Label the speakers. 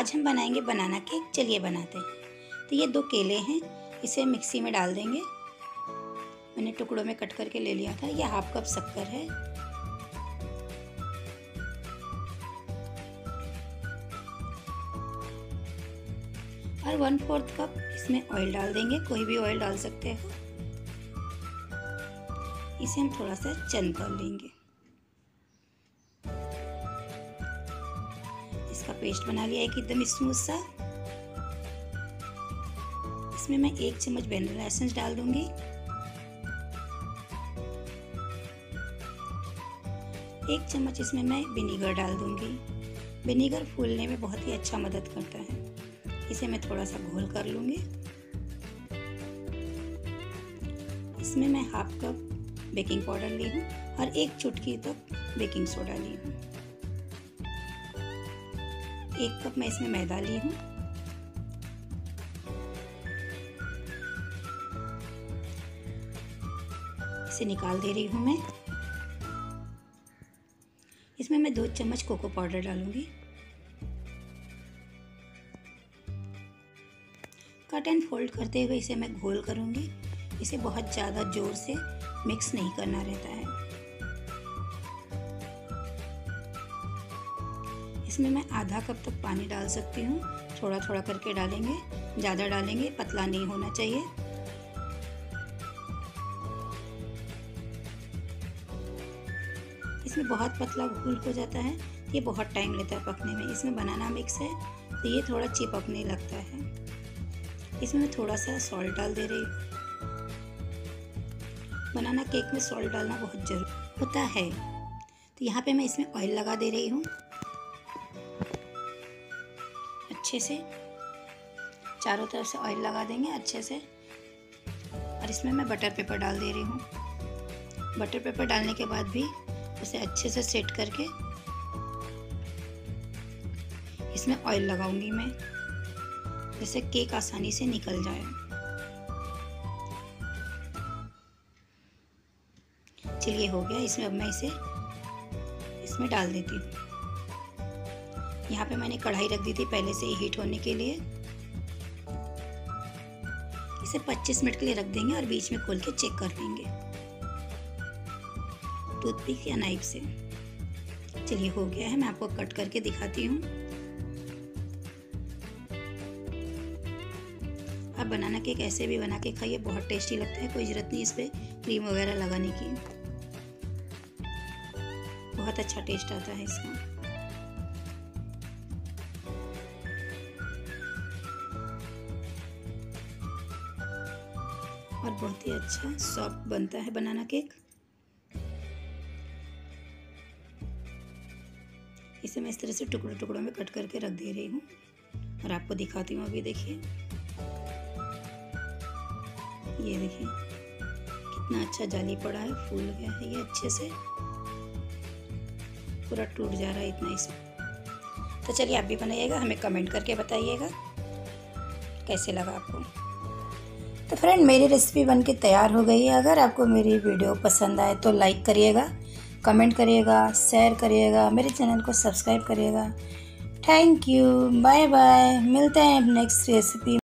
Speaker 1: आज हम बनाएंगे बनाना केक। चलिए बनाते हैं। तो ये 2 केले हैं, इसे मिक्सी में डाल देंगे। मैंने टुकड़ों में कट करके ले लिया था। यह हाफ कप शक्कर है, और 1/4 कप इसमें ऑयल डाल देंगे। कोई भी ऑयल डाल सकते हो। इसे हम थोड़ा सा चंद कर लेंगे। इसका पेस्ट बना लिया एक एकदम स्मूथ सा। इसमें मैं 1 चम्मच वैनिला एसेंस डाल दूंगी। 1 चम्मच इसमें मैं विनीगर डाल दूंगी। विनीगर फूलने में बहुत ही अच्छा मदद करता है। इसे मैं थोड़ा सा घोल कर लूंगी। इसमें मैं हाफ कप बेकिंग पाउडर ली हूँ और 1 चुटकी तक बेकिंग सोडा ली हूँ। 1 कप मैं इसमें मैदा ली हूँ। इसे निकाल दे रही हूँ मैं। इसमें मैं 2 चम्मच कोको पाउडर डालूंगी। कट एंड फोल्ड करते हुए इसे मैं घोल करूंगी। इसे बहुत ज़्यादा जोर से मिक्स नहीं करना रहता है। इसमें मैं आधा कप तक पानी डाल सकती हूँ। थोड़ा थोड़ा करके डालेंगे, ज़्यादा डालेंगे, पतला नहीं होना चाहिए। इसमें बहुत पतला घोल हो जाता है, ये बहुत टाइम लेता है पकने में। इसमें बनाना मिक्स है तो ये थोड़ा चिपकने लगता है। इसमें मैं थोड़ा सा सॉल्ट डाल दे रही हूँ। बनाना केक में सॉल्ट डालना बहुत जरूरी होता है। तो यहाँ पे मैं इसमें ऑयल लगा दे रही हूँ अच्छे से। चारों तरफ से ऑयल लगा देंगे अच्छे से। और इसमें मैं बटर पेपर डाल दे रही हूँ। बटर पेपर डालने के बाद भी उसे अच्छे से सेट करके इसमें ऑयल लगाऊंगी मैं, जिससे केक आसानी से निकल जाए। चलिए हो गया। इसमें अब मैं इसे इसमें डाल देती हूँ। यहाँ पे मैंने कढ़ाई रख दी थी पहले से ही हीट होने के लिए। इसे 25 मिनट के लिए रख देंगे और बीच में खोल के चेक कर लेंगे टूथपिक या नाइफ से। चलिए हो गया है। मैं आपको कट करके दिखाती हूँ। आप बनाना केक ऐसे भी बना के खाइए, बहुत टेस्टी लगता है। कोई ज़रूरत नहीं इस पर क्रीम वगैरह लगाने की, बहुत अच्छा टेस्ट आता है इसका। और बहुत ही अच्छा सॉफ्ट बनता है बनाना केक। इसे मैं इस तरह से टुकड़ों टुकड़ों में कट करके रख दे रही हूँ और आपको दिखाती हूँ। अभी देखिए, ये देखिए कितना अच्छा जाली पड़ा है, फूल गया है ये अच्छे से, पूरा टूट जा रहा है इतना इसमें। तो चलिए आप भी बनाइएगा, हमें कमेंट करके बताइएगा कैसे लगा आपको। तो फ्रेंड, मेरी रेसिपी बनके तैयार हो गई है। अगर आपको मेरी वीडियो पसंद आए तो लाइक करिएगा, कमेंट करिएगा, शेयर करिएगा, मेरे चैनल को सब्सक्राइब करिएगा। Thank you, bye bye. मिलते हैं नेक्स्ट रेसिपी।